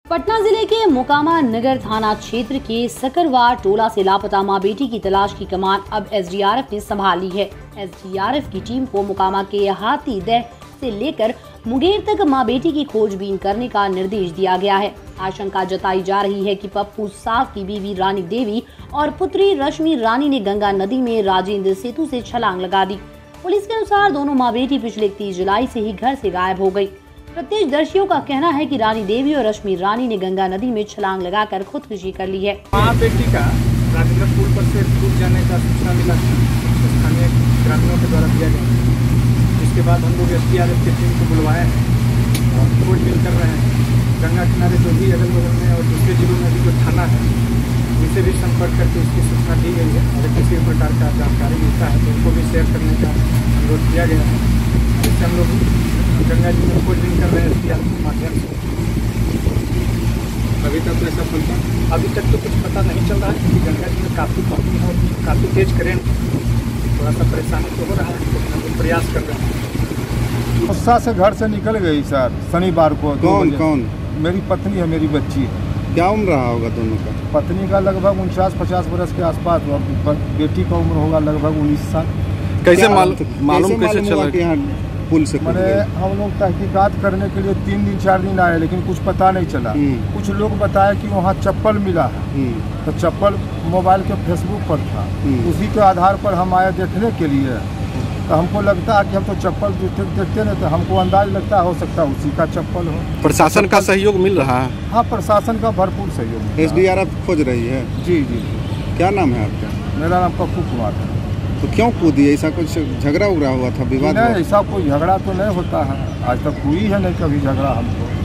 पटना जिले के मोकामा नगर थाना क्षेत्र के सकरवार टोला से लापता मां बेटी की तलाश की कमान अब एसडीआरएफ ने संभाल ली है। एसडीआरएफ की टीम को मोकामा के हाथीदह से लेकर मुंगेर तक मां बेटी की खोजबीन करने का निर्देश दिया गया है। आशंका जताई जा रही है कि पप्पू साव की बीवी रानी देवी और पुत्री रश्मि रानी ने गंगा नदी में राजेंद्र सेतु से छलांग लगा दी। पुलिस के अनुसार दोनों मां बेटी पिछले 31 जुलाई से ही घर से गायब हो गई। प्रत्यक्षदर्शियों का कहना है कि रानी देवी और रश्मि रानी ने गंगा नदी में छलांग लगाकर खुदकुशी कर ली है। मां बेटी का राजेंद्र पुल पर से डूब जाने का सूचना मिला स्थानीय ग्रामीणों के द्वारा दिया गया, जिसके बाद हम लोग एसडीआरएफ की टीम को बुलवाए हैं और खोजबीन कर रहे हैं। गंगा किनारे जो भी अगल बगल में और दूसरे जिलों में भी जो थाना है उनसे भी संपर्क करके इसकी सूचना दी गई है। अगर किसी प्रकार का जानकारी मिलता है तो उनको भी शेयर करने का अनुरोध किया गया है। जिससे हम लोग गंगा जी में खोजबीन कर रहे हैं एसडीआरएफ के माध्यम से। अभी तक ऐसा सफलता अभी तक तो कुछ पता नहीं चल रहा है, क्योंकि गंगा जी में काफ़ी पानी है और काफ़ी तेज करेंट, थोड़ा सा परेशानी तो हो रहा है, लेकिन हम लोग प्रयास कर रहे हैं। गुस्सा से घर से निकल गई सर शनिवार को। कौन? मेरी पत्नी है, मेरी बच्ची है। क्या उम्र रहा होगा दोनों का? पत्नी का लगभग 49-50 बरस के आसपास हुआ, बेटी का उम्र होगा लगभग 19 साल। कैसे मालूम कैसे चला कि यहाँ पुल से मैंने हम लोग तहकीकात करने के लिए 3 दिन 4 दिन आए, लेकिन कुछ पता नहीं चला। कुछ लोग बताए कि वहाँ चप्पल मिला है, तो चप्पल मोबाइल के फेसबुक पर था, उसी के आधार पर हम आए देखने के लिए। तो हमको लगता है कि हम तो चप्पल देखते नहीं, तो हमको अंदाज लगता हो सकता है उसी का चप्पल हो। प्रशासन का सहयोग मिल रहा है? हाँ, प्रशासन का भरपूर सहयोग। एसडीआरएफ खोज रही है? जी। क्या नाम है आपका? मेरा नाम पप्पू कुमार है। तो क्यों कूदी? ऐसा कुछ झगड़ा उगड़ा हुआ था, विवाद? नहीं, ऐसा कोई झगड़ा तो नहीं होता है, आज तक हुई है नहीं कभी झगड़ा हमको।